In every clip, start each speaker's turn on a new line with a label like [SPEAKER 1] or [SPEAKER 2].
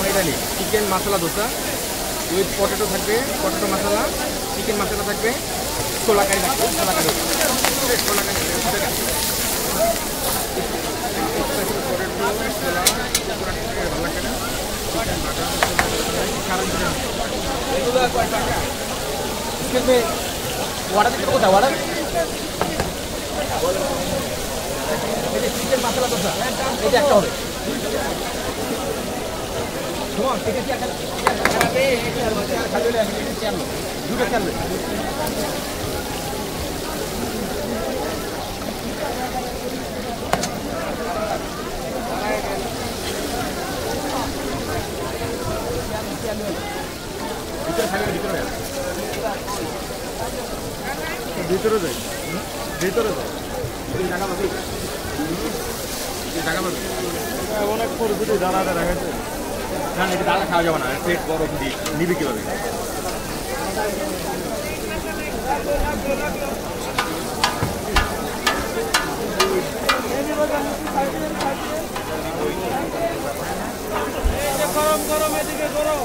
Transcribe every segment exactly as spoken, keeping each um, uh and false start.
[SPEAKER 1] Bengali chicken masala dosa with potato থাকবে potato masala chicken masala থাকবে ছোলা কারি থাকবে ছোলা কারি ছোলা কারি এগুলো কয় টাকা কিভাবে ওয়াটার দিতে কোথায় ওয়াটার এই যে চিকেন মশলা দোসা এই যে একটা হবে তোমার থেকে কি একটা খাবে খাবে চালু দুটো চালু ভিতরে থাকবে ভিতরে ভিতরে যাই ভিতরে যাই এই জায়গা পাবি এই জায়গা পাবি অনেক পরিস্থিতি দাঁড়াতে রাখাচ্ছে না নাকি দাঁড়া খাওয়া যাবে না পেট গরম দিয়ে নিবি কীভাবে গরম গরম এদিকে গরম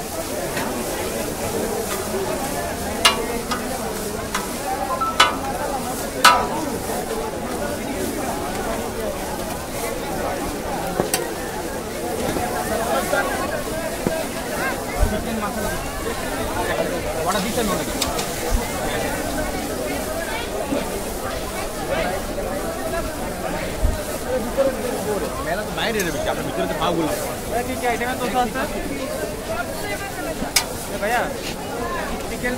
[SPEAKER 1] ওটা দিতে হবে মেলা তো বাইরে নেবে আপনার ভিতরে তো পাওয়া কি কি আইটেমের দোসা আছে ভাইয়া চিকেন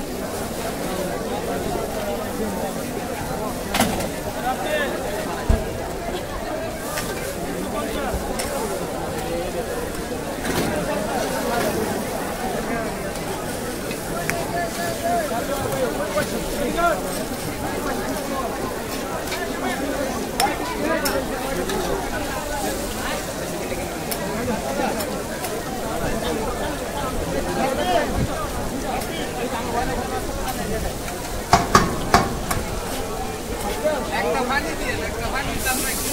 [SPEAKER 1] একটা পানি দিয়ে একটা পানি দাম রাখি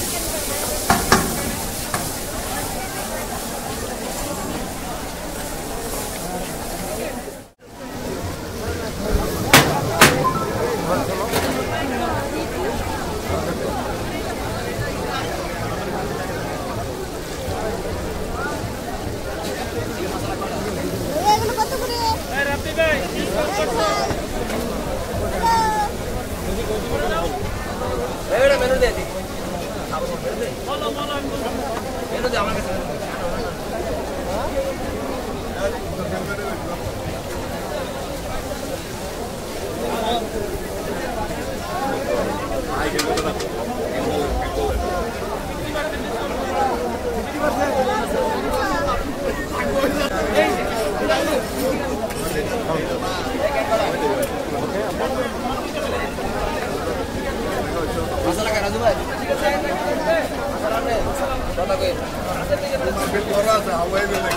[SPEAKER 1] এবারে মেনু দিয়ে দিই বলো বলো মেনু দে আমার কাছে আই গেল না Masala ka Raju bhai masala ne masala ne bata koi bill kora tha away mein